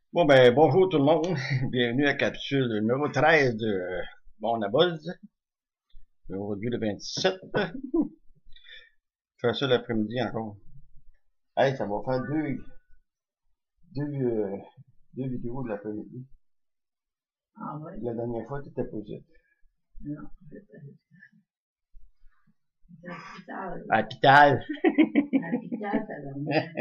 Bon ben bonjour tout le monde, bienvenue à la capsule numéro 13 de Bon à Buzz, aujourd'hui le 27. Faire ça l'après-midi encore. Hey, ça va faire deux, euh, deux vidéos de l'après-midi. Ah ouais? La dernière fois, tu étais posé. Non, je vais pas l'hôpital. À l'hôpital. À l'hôpital, ça dormait.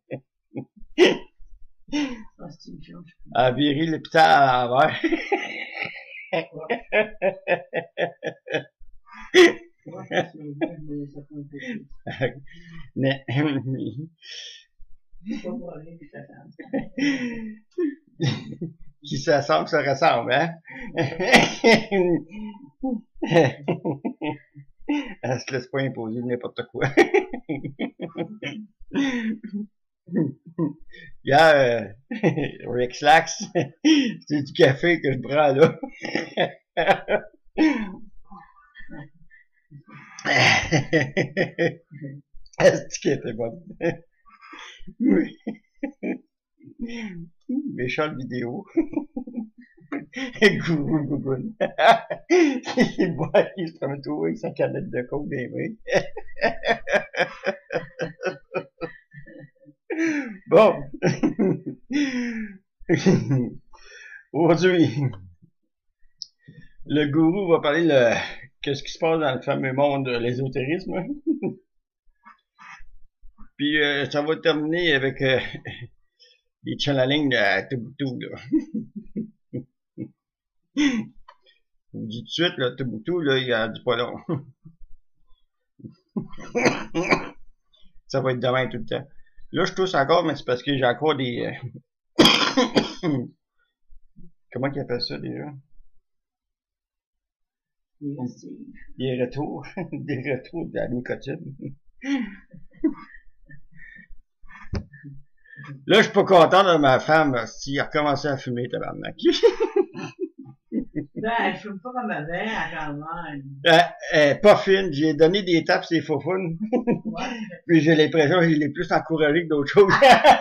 Ah, c'est une chose. À virer l'hôpital à l'envers. Moi, je me souviens, je me laissais pas un peu plus. Mais, Pas pour aller que je t'attende. qui s'assemble se ressemble, hein? Elle se laisse pas imposer n'importe quoi. Hier, Rick Slacks, c'est du café que je prends là. Est-ce qu'elle était bonne? Méchante vidéo. Gourou Gougoune. Il boit, il se prend tout avec sa canette de coke des mains. Bon. Aujourd'hui, le gourou va parler de qu'est-ce qui se passe dans le fameux monde de l'ésotérisme. Puis ça va terminer avec des channelings de Touboutou. Je vous dis tout de suite, là, Touboutou, là, il a dit pas long. Ça va être demain tout le temps. Là, je tousse encore, mais c'est parce que j'ai encore des... Comment qu'ils appellent ça déjà? Des retours. Des retours de la nicotine. Là, je suis pas content de ma femme si elle a recommencé à fumer, tabarnak. Ben, je fume pas comme avant, quand même. Pas fine, j'ai donné des tapes sur les faufounes. Ouais. Puis j'ai l'impression que je l'ai plus encouragé que d'autres choses.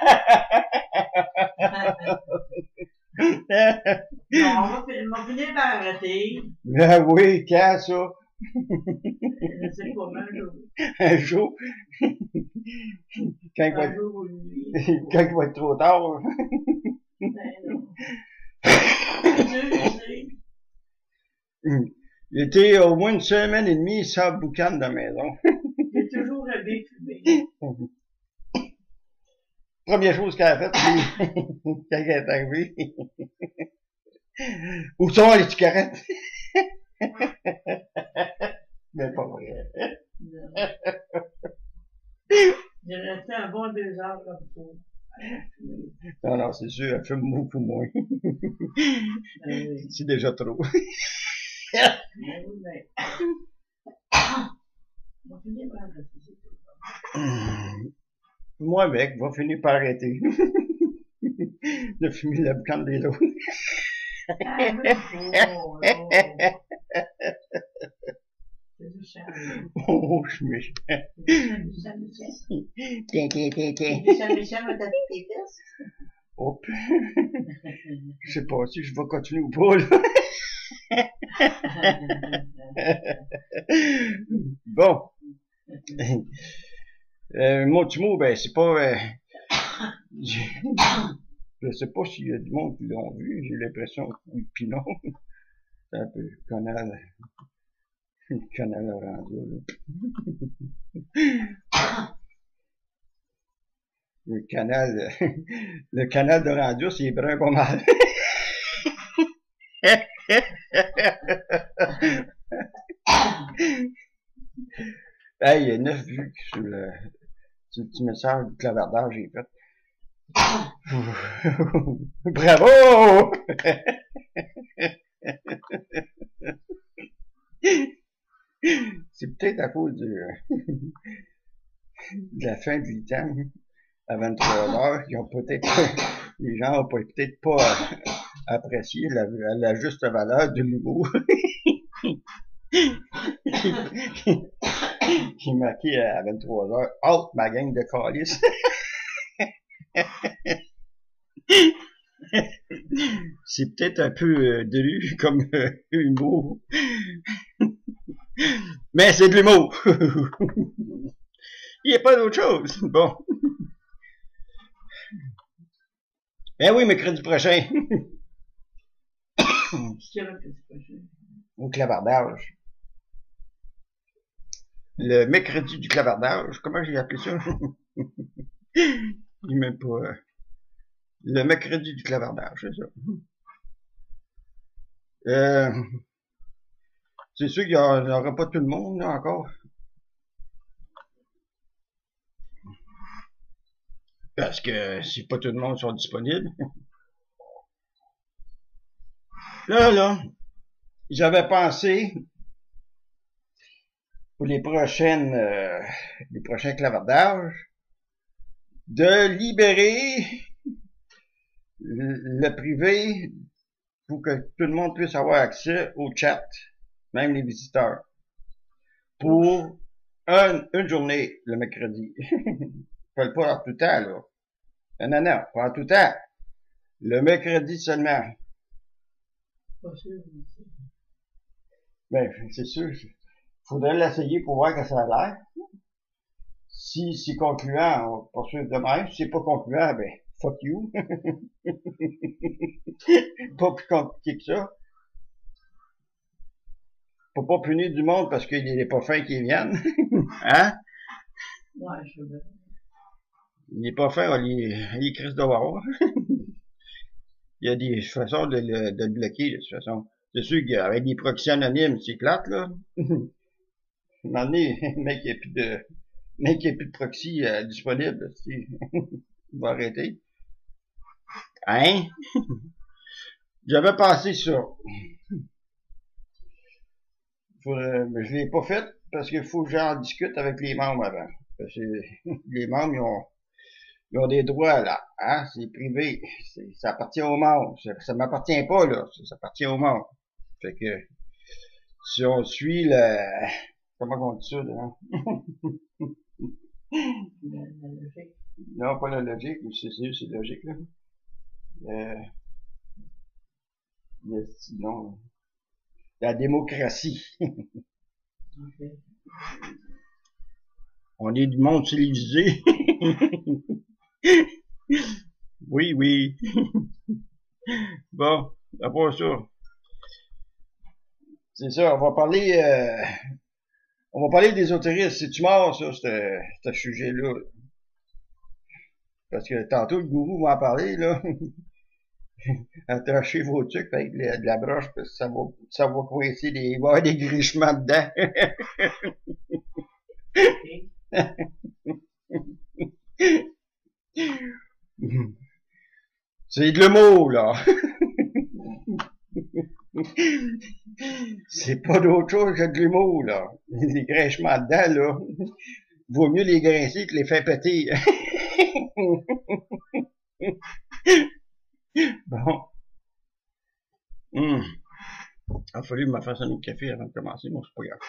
Bon, on va finir par arrêter. Ah oui, quand ça? Je sais pas, un jour. Un jour. Quand il va Un être, jour ou une nuit. quand il va être trop tard. Ben non. Je sais. Il était au moins une semaine et demie sans boucan de la maison. J'ai toujours rêvé fumer. Première chose qu'elle a faite, c'est quand elle est arrivée. Où sont les cigarettes? Mais pas vrai. Non. J'ai resté un bon 2 heures comme ça. Non, non, c'est sûr, elle fume beaucoup moins. Ben oui. C'est déjà trop. Ben oui, mais. On va finir par arrêter, c'est tout. Moi, mec, va finir par arrêter de fumer la boucane des autres. Ah, mais bon, non. C'est du charme. Oh, je suis méchant. C'est du Tiens, tiens, tiens, tiens. méchant, mais t'as tes fesses? Hop. Je sais pas si je vais continuer ou pas, là. Bon. Mon petit mot, ben, c'est pas... je sais pas s'il y a du monde qui l'ont vu. J'ai l'impression que oui, pis non. C'est un peu canal radio, là. Le canal de radio, c'est brun pas mal. Hey, il y a 9 vues sur le petit message du clavardage que j'ai fait. Bravo! C'est peut-être à cause de la fin du temps, à 23h, ils ont peut-être, les gens ont peut-être pas apprécié la juste valeur de l'humour. Qui est marqué à 23h. Halt, ma gang de calices. C'est peut-être un peu dru comme humour. Mais c'est de l'humour. Il n'y a pas d'autre chose. Bon. Ben oui, mercredi prochain. Au clavardage. Le mercredi du clavardage. Comment j'ai appelé ça? Il même pas. Le mercredi du clavardage, c'est ça. C'est sûr qu'il n'y aura pas tout le monde, là, encore. Parce que si pas tout le monde sont disponibles. Là, j'avais pensé pour les prochains clavardages de libérer le privé pour que tout le monde puisse avoir accès au chat, même les visiteurs, pour une journée le mercredi. Pas en tout temps, là. Non, pas en tout temps. Le mercredi seulement. Pas sûr. Ben, c'est sûr. Faudrait l'essayer pour voir que ça a l'air. Si c'est concluant, on va poursuivre de même. Si c'est pas concluant, ben, fuck you. Pas plus compliqué que ça. Faut pas punir du monde parce qu'il est pas fin qu'ils viennent. Hein? Ouais, je veux. Il est pas fin, on les crisse de voir. Il y a des façons de le bloquer, de toute façon. C'est sûr qu'avec des proxys anonymes, c'est plate, là. À un moment donné, le mec, il n'y a plus de proxy disponible. Il va arrêter. Hein? J'avais pensé ça. Mais je l'ai pas fait parce qu'il faut que j'en discute avec les membres avant. Parce que les membres, ils ont des droits, là. Hein? C'est privé. Ça appartient aux membres. Ça m'appartient pas, là. Ça appartient aux membres. Fait que, si on suit comment on dit ça, là? La logique. Non, pas la logique, mais c'est logique, là. Non. La démocratie. Okay. On est du monde civilisé. Oui. Bon, après ça. C'est ça, on va parler d'ésotérisme. C'est-tu mort, ça, ce sujet-là? Parce que tantôt, le gourou va en parler, là. Attachez vos trucs avec de la broche, parce que ça va coincer il va y avoir des grichements dedans. C'est de l'humour, là. C'est pas d'autre chose que de l'humour, là. Les grinchements dedans, là. Vaut mieux les grincer que les faire péter. Bon. Il a fallu me faire un autre café avant de commencer, mais c'est pas grave.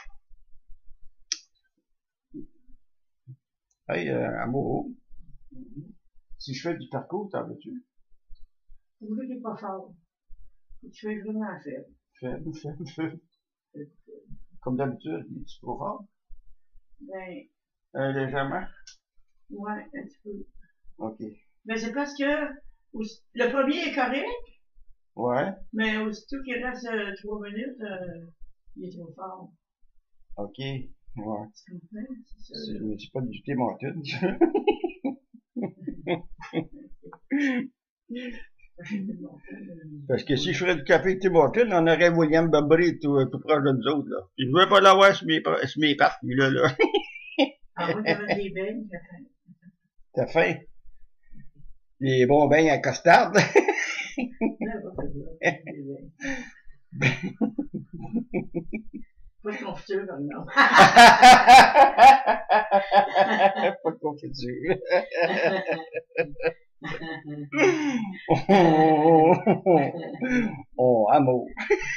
Hey, amour. Si je fais du parcours, t'en veux-tu? Vous n'êtes pas fort. Tu fais vraiment faible. Faible. Comme d'habitude, il est trop fort? Ben. Légèrement? Ouais, un petit peu. OK. Ben, c'est parce que le premier est correct. Ouais. Mais aussitôt qu'il reste 3 minutes, il est trop fort. OK. Ouais. Tu comprends? C'est ça. Mais c'est pas du thé Martin. Parce que si je ferais du café Tim Hortons, on aurait William Babry tout proche de nous autres, là. Je veux pas l'avoir sur mes pattes, lui, là. Ah oui, t'avais des beignes. T'as faim? Des bons beignes à costard. Pas de confiture, non. Pas de confiture. Oh, amour.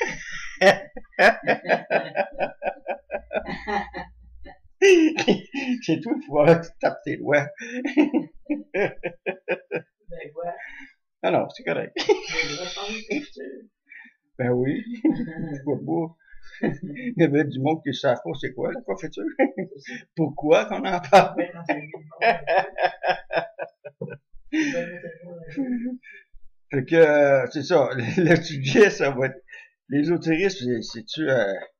C'est tout, il faut que tu tapes tes doigts. Ben, ouais. Ah non, c'est correct. On devrait parler de ça. Ben oui, pourquoi pas. Il y avait du monde qui ne savent pas c'est quoi la confiture. Pourquoi qu'on en parle? Ben non, c'est une bonne Fait que, c'est ça, le sujet, ça va être, l'ésotérisme, c'est-tu,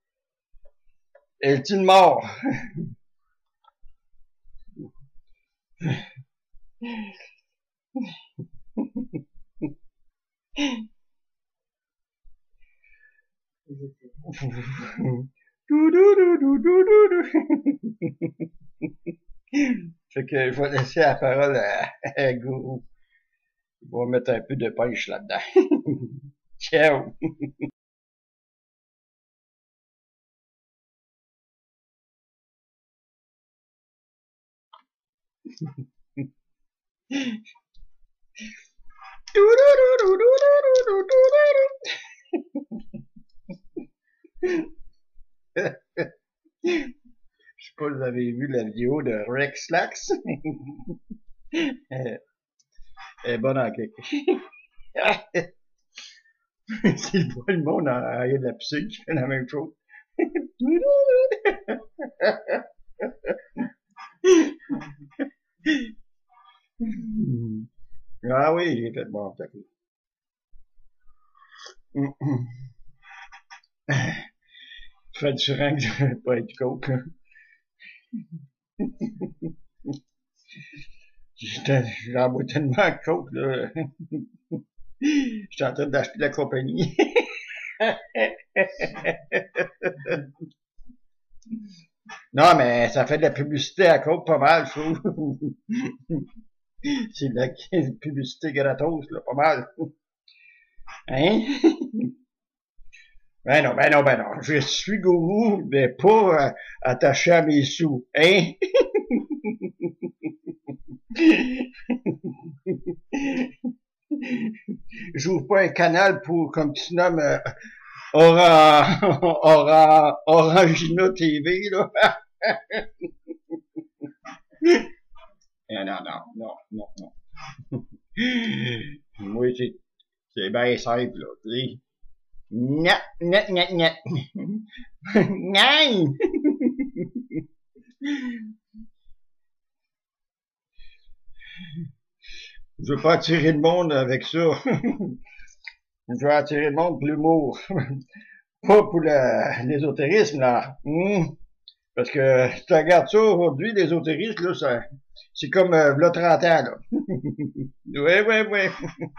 est-il mort? Fait que je vais laisser la parole à Gourou. Il va mettre un peu de punch là-dedans. Ciao! Je sais pas si vous avez vu la vidéo de Rex Lax. Elle est bonne en quelque. C'est le monde en arrière de la piscine qui fait la même chose. Ah oui, il est fait bon, t'as vu. Fred Durand, je vais pas être coke, là. J'en bois tellement de coke, là. J'étais en train d'acheter la compagnie. Non, mais ça fait de la publicité à coke pas mal, je trouve. C'est de la publicité gratos, là, pas mal. Hein? Ben non, ben non, ben non. Je suis gourou, mais pas attaché à mes sous. Hein? J'ouvre pas un canal pour, comme tu nommes, Orangina TV, là. Non, non, non, non, non. Moi, c'est bien simple, là. Nyat, nyat, nyat, nyat. Nyat. Je veux pas attirer le monde avec ça. Je veux attirer le monde pour l'humour. Pas pour l'ésotérisme, là. Parce que si tu regardes ça aujourd'hui, l'ésotérisme, là, c'est comme là 30 ans, là. Ouais, ouais, ouais.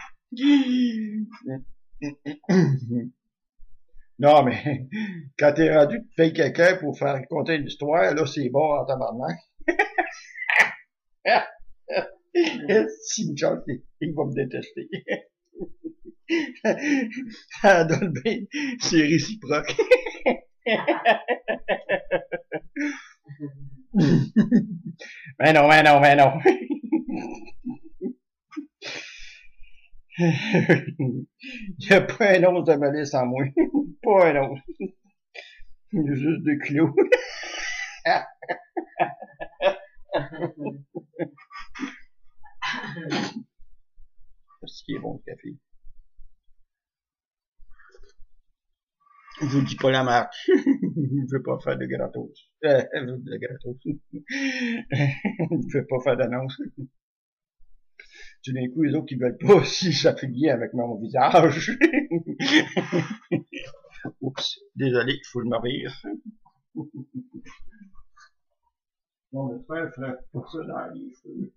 Non, mais quand t'es rendu de payer quelqu'un pour faire raconter une histoire, là, c'est bon en tabarnak. Si une chance, il va me détester. Ça donne bien, c'est réciproque. Mais non, mais non, mais non. Il n'y a pas un once de malice en moi. Pas un once. Juste de clous. Ce qui est bon, le café. Je vous dis pas la marque. Je veux pas faire de gratos. De gratos. Je veux pas faire d'annonce. Tout d'un coup, les autres qui veulent pas si s'affilier avec mon visage. Oups, désolé, il faut le m'arriver. Mon frère ferait pas ça dans les cheveux.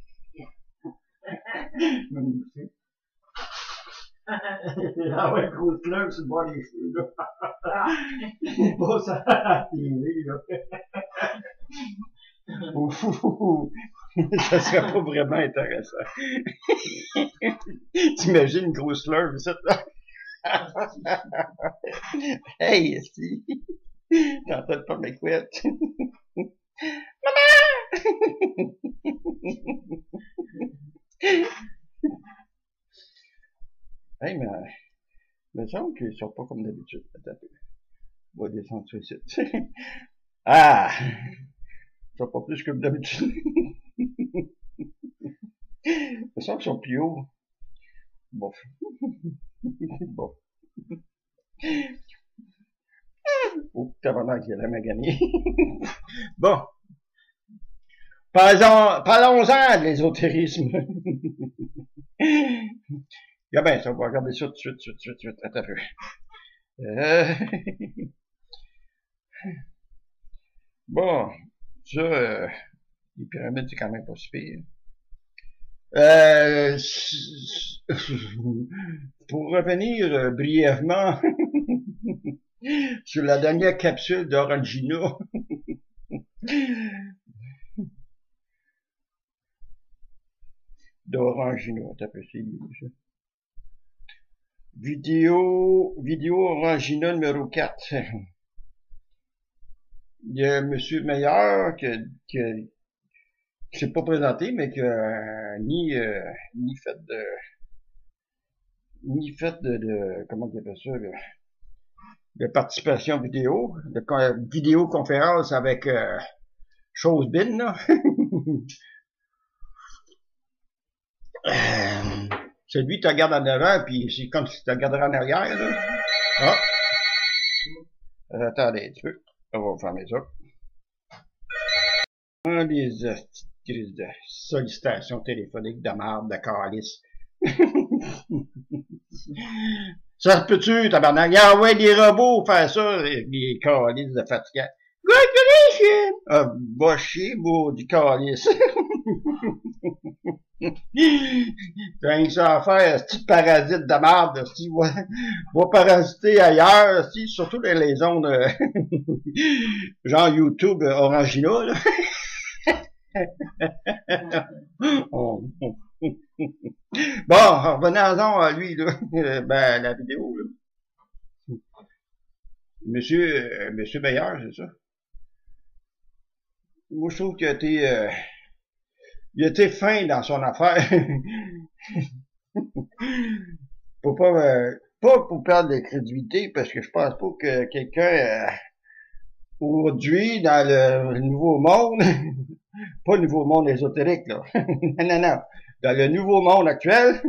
Ah ouais, grosse fleur sur le bord des cheveux, là. Pas ça à la TV, là. Ça serait pas vraiment intéressant. T'imagines une grosse fleur, ça, là? Hey, si. T'es en train de faire mes couettes. Maman! Hey, mais, il me semble qu'ils sont pas comme d'habitude. Attends, on va descendre sur le site. Ah! Ils sont pas plus comme d'habitude. Il me semble qu'ils sont plus hauts. Bon. Bon. Oh, tabarnak, il a la gagné. Bon. Parlons-en de l'ésotérisme. Ah ben, ça, on va regarder ça tout de suite. Attends un peu. Bon, ça, les pyramides, c'est quand même pas si pire. Pour revenir brièvement sur la dernière capsule d'Orangino, t'as peu ça. Vidéo Orangino numéro 4. Il y a M. Meilleur qui s'est pas présenté, mais qui ni fait de comment on appelle ça, de participation vidéo, de vidéoconférence avec Chosebin, là. C'est lui qui te regarde en avant, puis c'est comme si tu te regarderais en arrière, là. Ah. Attendez un petit peu. On va fermer ça. Des crises de sollicitations téléphoniques de marde, de calice. Ça se peut-tu, tabarnak? Il envoie des robots faire ça, les calices de fatigants. Congratulations! Ah, va chier, du calice. T'as rien que ça à faire, ce petit parasite de marde, si va parasiter ailleurs, si, surtout dans les zones genre YouTube Orangina, là. Bon, revenons-en à lui, là. Ben, la vidéo, là. Monsieur Meilleur, c'est ça? Moi, je trouve que il était fin dans son affaire. Pour pas pour perdre de crédibilité, parce que je pense pas que quelqu'un aujourd'hui dans le nouveau monde, pas le nouveau monde ésotérique là, non, dans le nouveau monde actuel,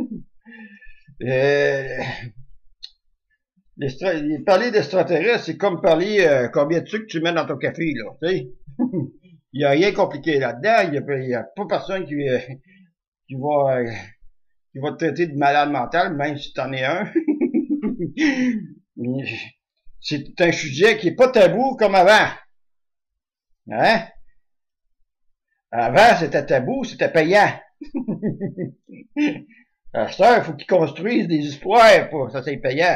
parler d'extraterrestres, c'est comme parler combien de sucre tu mets dans ton café là, tu sais. Il y a rien compliqué là-dedans, il y a pas personne qui va te traiter de malade mental, même si t'en es un. C'est un sujet qui est pas tabou comme avant. Hein? Avant, c'était tabou, c'était payant. À ça, il faut qu'ils construisent des histoires pour ça, c'est payant.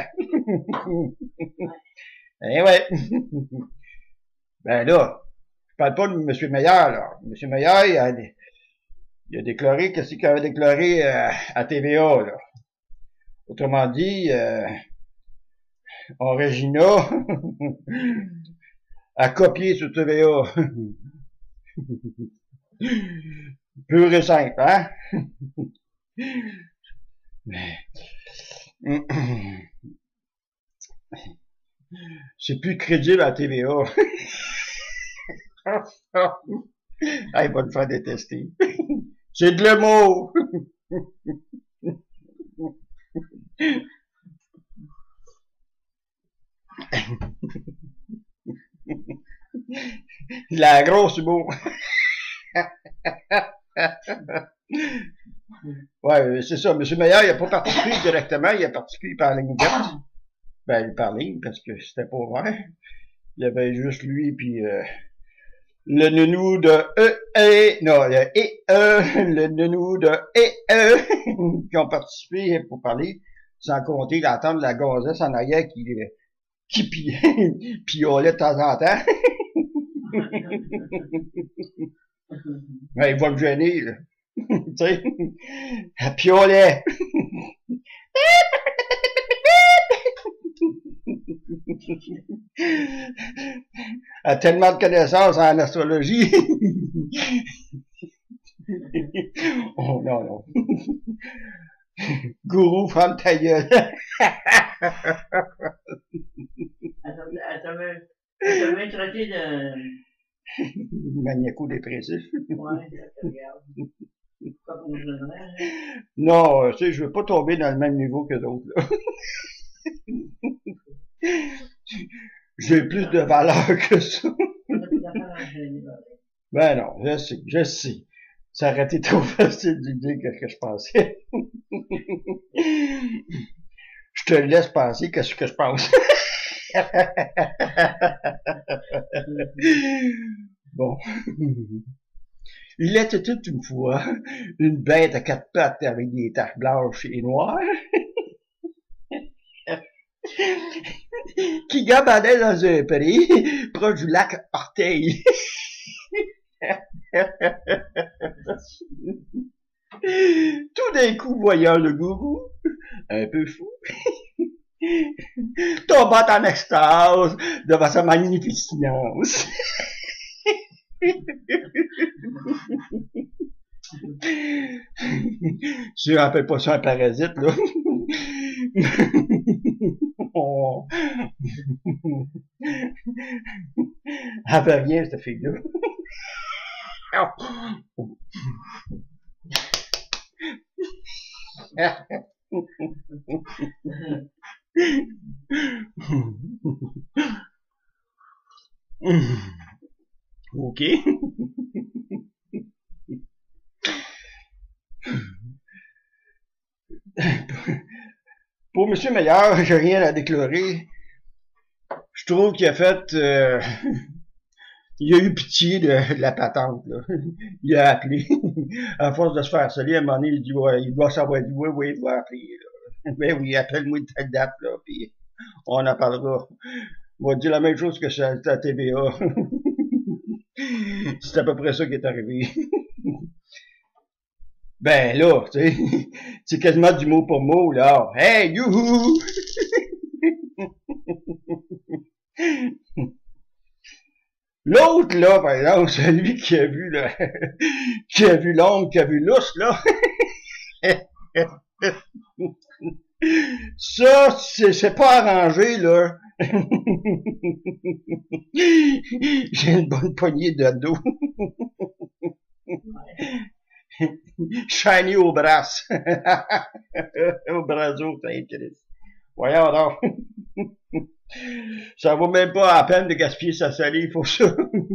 Eh ouais. Ben là, je parle pas de M. Meilleur, là. M. Meilleur, il a déclaré qu'est-ce qu'il avait déclaré à TVA, là. Autrement dit, Orangina a copié sur TVA. Pur et simple, hein? C'est plus crédible à TVA. Ah, il va le faire détester. C'est de l'humour. La grosse humour. Ouais, c'est ça. M. Meilleur, il n'a pas participé directement, il a participé par ligne ouverte. Ben, par ligne, parce que c'était pas ouvert. Il y avait juste lui, puis le nounou de le nounou de qui ont participé pour parler, sans compter l'entendre de la gonzesse en arrière qui piolait de temps en temps. Ouais, il va me gêner, là. Tu sais, elle piolait. Elle a tellement de connaissances en astrologie. Oh non, non. Gourou, ferme ta gueule. Elle t'avait traité de... Maniaco-dépressif. Ouais, je te regarde. Pas pour le vrai, hein. Non, tu sais, je veux pas tomber dans le même niveau que d'autres, là. J'ai plus de valeur que ça. On a plus d'affaires à gêner, là. Ben non, je sais. Ça aurait été trop facile de dire que je pensais. Je te laisse penser qu'est-ce que je pense. Bon. Il était toute une fois une bête à quatre pattes avec des taches blanches et noires qui gambadait dans un pré proche du lac Orteil. Tout d'un coup, voyant le gourou, un peu fou, tombant en extase devant sa magnificence. Je ne rappelle pas ça un parasite, là. Oh. Elle fait rien, cette fille-là. OK. Pour M. Meilleur, j'ai rien à déclarer. Je trouve qu'il a fait... il a eu pitié de la patente, là. Il a appelé. À force de se faire salir, à un moment donné, il dit, ouais, il doit savoir, il dit, oui, il doit appeler, là. Ben oui, appelle-moi de telle date, là, puis on en parlera. On va dire la même chose que sur la TVA. C'est à peu près ça qui est arrivé. Ben là, tu sais, c'est quasiment du mot pour mot, là. Hey, youhou! L'autre, là, par exemple, celui qui a vu, là, qui a vu l'ombre, qui a vu l'ours, là. Ça, c'est pas arrangé, là. J'ai une bonne poignée de dos. Shiny au bras. Au braseau, t'as Christ. Voyons donc. Ça vaut même pas la peine de gaspiller sa salive pour ça.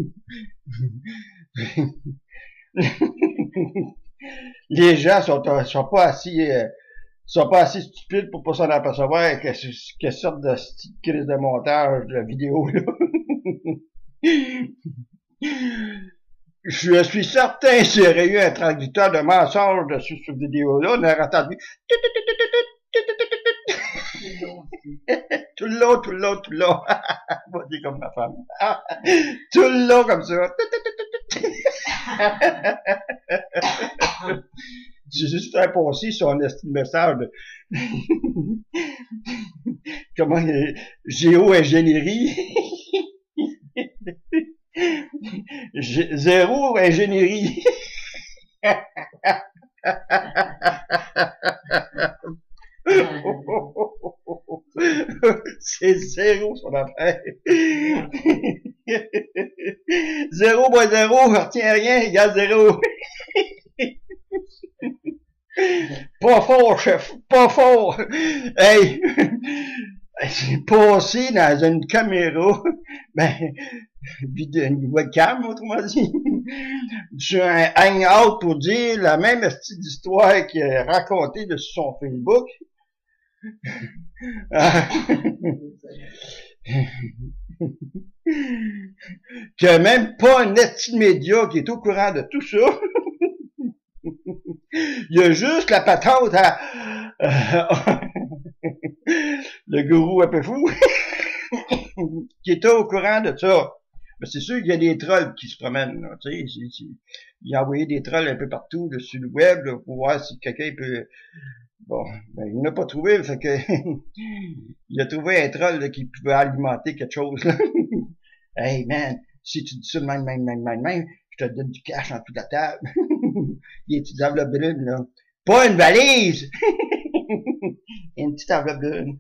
Les gens sont pas assez stupides pour pas s'en apercevoir quelle sorte de crise de montage de vidéo, là. Je suis certain s'il y aurait eu un traducteur de mensonges dessus cette vidéo-là, on aurait entendu tout le long. Moi, dis comme ma femme. Tout le long comme ça. J'ai juste fait passer son message de comment géo-ingénierie. Zéro ingénierie. C'est zéro son affaire. 0 moins 0, retiens rien, égale 0. Pas fort, chef, pas fort. Hey, j'ai passé dans une caméra, ben, une webcam, autrement dit, sur un hangout pour dire la même petite histoire qu'il a racontée dessus son Facebook. Qu'il n'y a même pas un esti média qui est au courant de tout ça. Il y a juste la patente à le gourou un peu fou qui était au courant de ça. Mais c'est sûr qu'il y a des trolls qui se promènent, là, tu sais. Il a envoyé des trolls un peu partout là, sur le web là, pour voir si quelqu'un peut... Bon, ben, il n'a pas trouvé, fait que il a trouvé un troll là, qui pouvait alimenter quelque chose. Là. Hey man, si tu dis ça même, je te donne du cash en toute la table. Des petites enveloppes brunes, là. Pas une valise! Une petite enveloppe brune.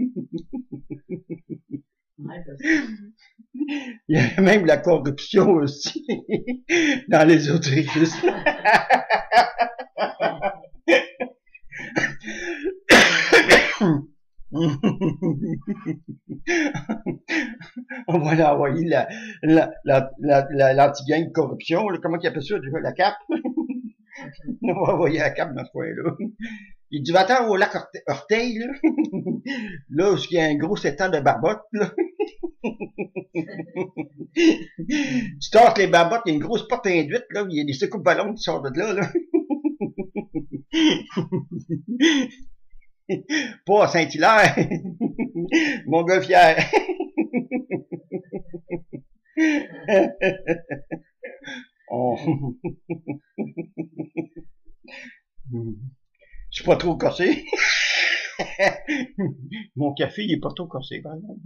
Il y a même la corruption aussi dans les autriches. va l'envoyer l'anti-gang de corruption, là, comment il appelle ça, la CAP? On va envoyer la CAP dans ce coin-là. Il dit, va-t'en au lac Orteil, là. Là où il y a un gros étang de barbottes, là. Tu tasses les barbottes, il y a une grosse porte induite, là, il y a des secoupes ballons qui sortent de là, là. Pas à Saint-Hilaire. Montgolfière. Oh. Je suis pas trop corsé. Mon café, il est pas trop corsé, par exemple.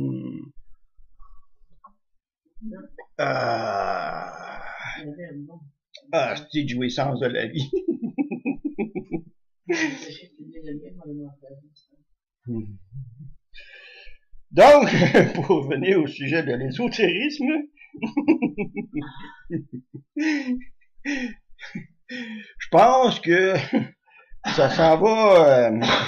C'est de jouissance de la vie. Donc, pour revenir au sujet de l'ésotérisme, je pense que ça s'en va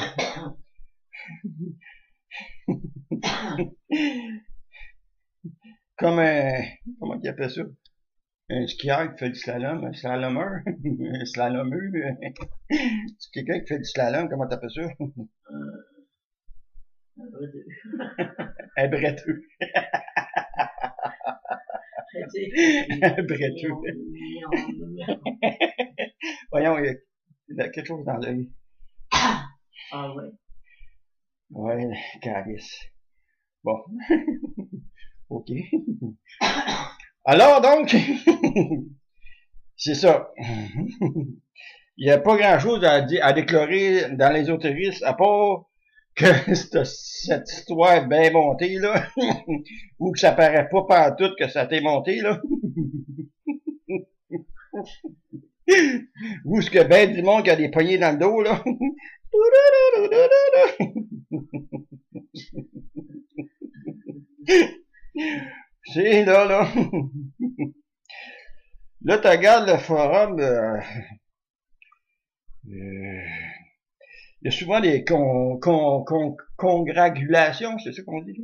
comme un, comment il appelle ça? Un skieur qui fait du slalom, un slalomeur, un slalomeux. C'est quelqu'un qui fait du slalom, comment t'appelles ça? Un bretteux. Un bretteux. Voyons, il y a quelque chose dans l'œil. Ah ouais. Ouais, calice. Bon. OK. Alors donc, c'est ça. Il n'y a pas grand-chose à déclarer dans l'ésotérisme, à part que cette histoire bien montée, là, ou que ça paraît pas pantoute que ça t'est monté, là. Ou ce que ben du monde qui a des poignées dans le dos, là. C'est là. Là, tu regardes le forum, il y a souvent des congratulations, c'est ça qu'on dit?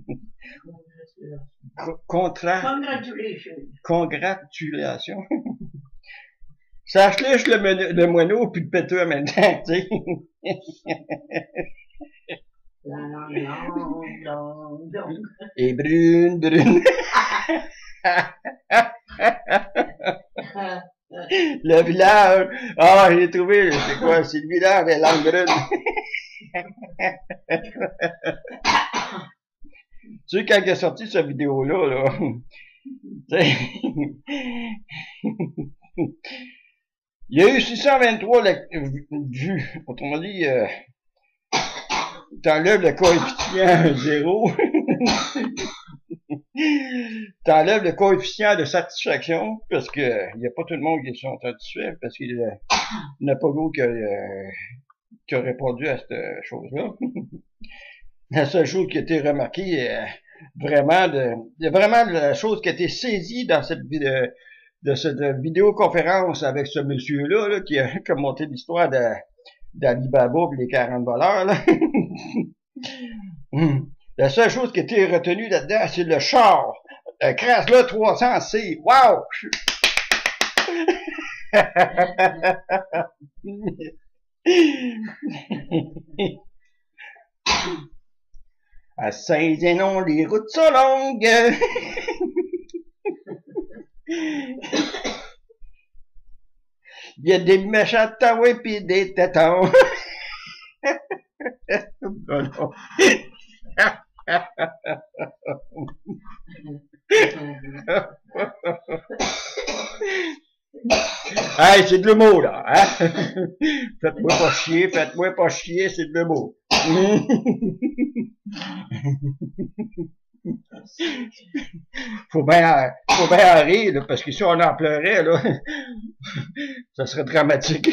Congratulations. Ça lèche le moineau puis le péteux en même temps, tu sais. Et brune. Le village. Ah, j'ai trouvé, c'est quoi? C'est le village des langues brunes. Tu sais, quand il a sorti cette vidéo-là, là, il y a eu 623 vues. Autrement dit, t'enlèves le coefficient 0. T'enlèves le coefficient de satisfaction, parce que il n'y a pas tout le monde qui sont satisfaits, parce qu'il n'y a pas beaucoup qui a répondu à cette chose-là. La seule chose qui a été remarquée, vraiment la chose qui a été saisie dans cette vidéoconférence avec ce monsieur-là, là, qui a monté l'histoire d'Ali Baba et les 40 voleurs, là. La seule chose qui a été retenue là-dedans, c'est le char. Chrysler 300C. Wow! À Saint-Zénon, les routes sont longues. Il y a des méchants taoués pis des tétons. Oh non. Hey, c'est de l'humour, là, hein? Faites-moi pas chier, c'est de l'humour. Faut bien en rire, là, parce que si on en pleurait, là, ça serait dramatique.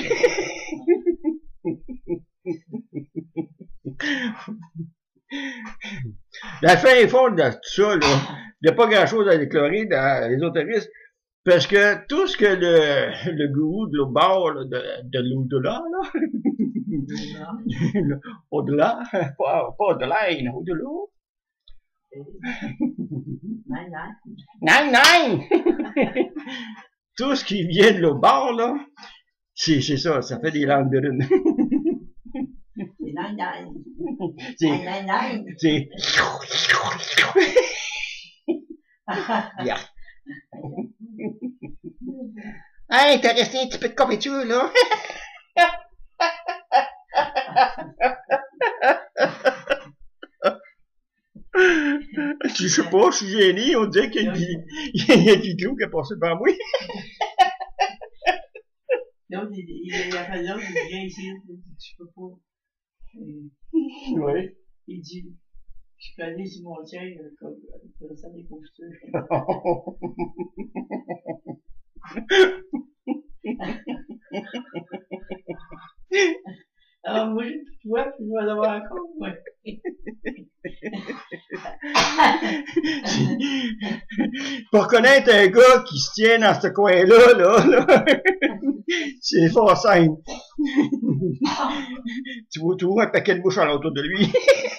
La fin et fond de tout ça, là, il n'y a pas grand-chose à déclarer dans l'ésotérisme, parce que tout ce que le gourou de l'autre bord, là, de l'au-delà, là, au-delà, pas au-delà, au-delà, Nine, nine. Nine, nine! Tout ce qui vient de l'autre bord, là, c'est ça fait des langues de rune. C'est nine, nine. C'est, Nine, nine, nine. c'est, yeah. Hey, t'as resté un petit peu de confiture, là? Je sais pas, je suis gêné, on dirait qu'il y a du clou qui est passé par moi. L'autre, il a fait l'autre, il vient ici, je peux pas. Oui. Il dit, je peux aller sur mon tien, comme ça, des confitures. Alors, moi, tu vois, je vais en avoir encore, ouais. Pour connaître un gars qui se tient dans ce coin-là, là, c'est fort simple. Tu vois un paquet de bouches à l'autour de lui.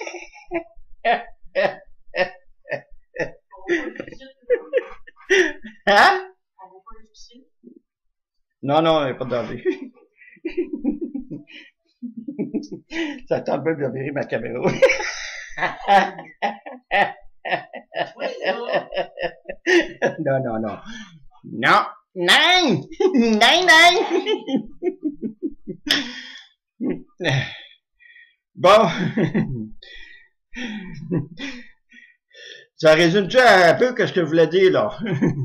Hein? Non, non, il n'y a pas de danger. Ça tente même de virer ma caméra. Non, non, non. Non. Nine! Nine, nine! Bon. Ça résume-tu un peu ce que je voulais dire, là?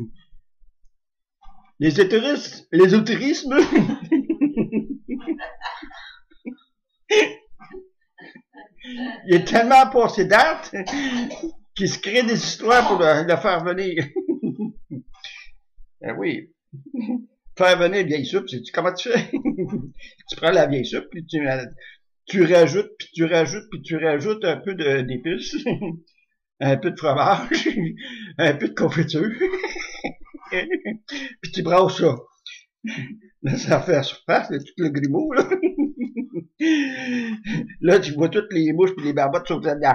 Les ésotérismes, il est tellement passé date qu'il se crée des histoires pour le faire venir. Ben oui. Faire venir une vieille soupe, comment tu fais? Tu prends la vieille soupe, puis tu rajoutes, puis tu rajoutes, puis tu rajoutes un peu d'épices, un peu de fromage, un peu de confiture, puis tu brasses ça. Là, ça fait la surface, là, tout le grumeau, là. Là, tu vois toutes les mouches et les barbottes sur là.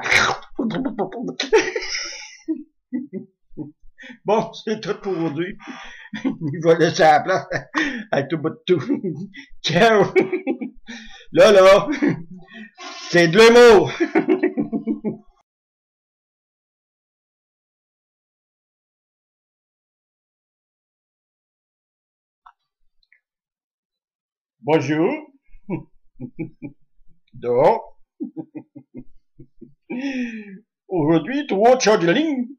Bon, c'est tout pour aujourd'hui. Il va laisser la place avec tout bout de tout. Ciao! Là, c'est de l'humour! Bonjour! Dehors! Aujourd'hui, trois chalaling.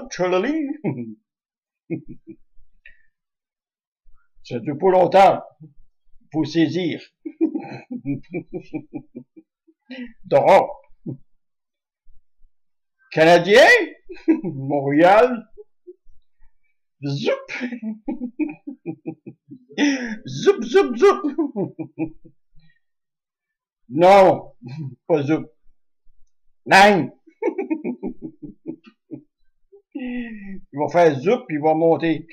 Ça dure pas longtemps. Faut saisir. Dehors! Canadien? Montréal? Zoup! Zoup, zoup, zoup! Non, pas zoup. Nine! Ils vont faire zoup, puis ils vont monter.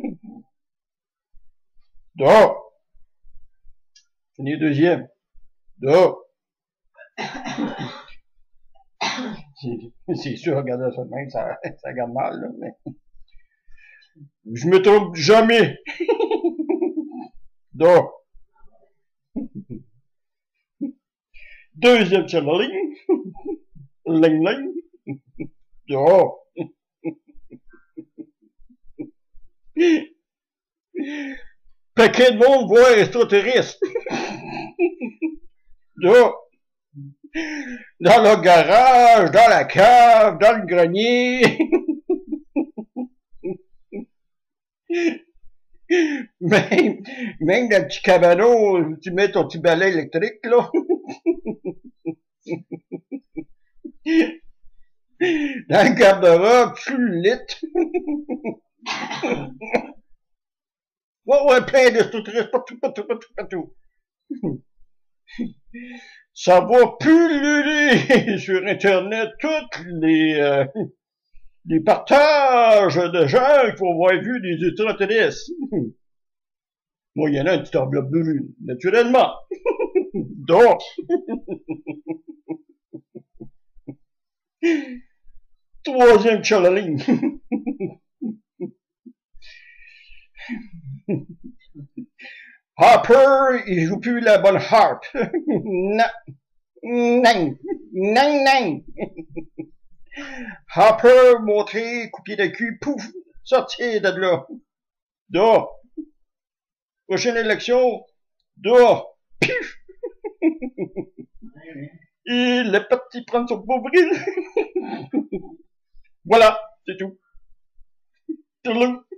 Dehors! Fini deuxième. Dehors! C'est sûr, regarder ça de même, ça regarde mal, là, mais... Je me trompe jamais! Dehors! Deuxième sur la ligne. Ling. Dehors. Paquet de monde voit extraterrestre. Dehors. Dans le garage, dans la cave, dans le grenier. Même dans le petit cabanon, tu mets ton petit balai électrique, là. Dans le garde-robe, sur le lit. Ouais, plein d'extraterrestres, partout. Ça va pulluler sur Internet toutes les partages de gens qui vont avoir vu des extraterrestres. Moi, il y en a une petite enveloppe de lune, naturellement. Donc, Troisième sur la ligne. Harper, il joue plus la bonne harpe. Non. Non. Non, non. Harper, montré, coupé de cul, pouf, sorti de là. Da. Prochaine élection, da. Pif. Il est parti prendre son bovril. Voilà, c'est tout.